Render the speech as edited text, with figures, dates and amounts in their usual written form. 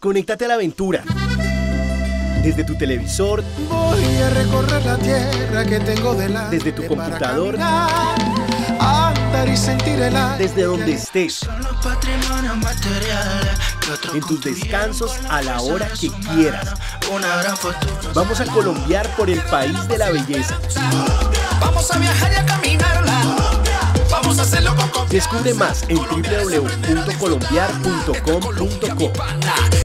Conéctate a la aventura. Desde tu televisor, voy a recorrer la tierra que tengo delante. desde tu computador, caminar, andar y sentir el aire. desde donde estés, Son los patrimonios materiales que otros en tus descansos, a la hora que quieras. Una gran fortuna. Vamos a colombiar por el país de la belleza. Vamos a viajar y a caminarla. Vamos a hacerlo con confianza. Descubre más en www.colombiar.com.co.